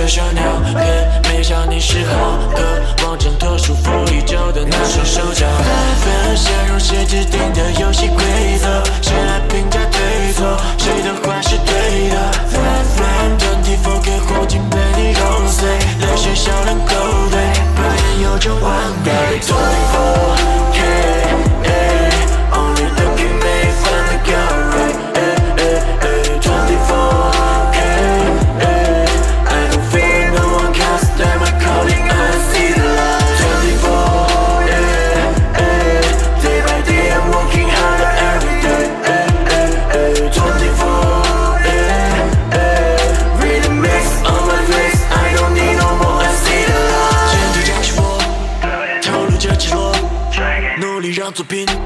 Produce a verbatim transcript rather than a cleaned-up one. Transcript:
的小鸟，可没想你是好客，望挣脱束缚已久的那双手脚。分陷入谁制定的游戏规则？谁来评价对错？谁的话是对的 ？twenty four K 火箭被你揉碎，泪水笑脸勾兑，表演有种完美。twenty four K。Only looking made from the gallery. twenty four K. I don't fear no one cause they're my calling. I see the light. twenty four Day by day I'm working harder every day. twenty four Read the mix on my face. I don't need no more. I see the light. 前提将是我，投入着赤裸，努力让作品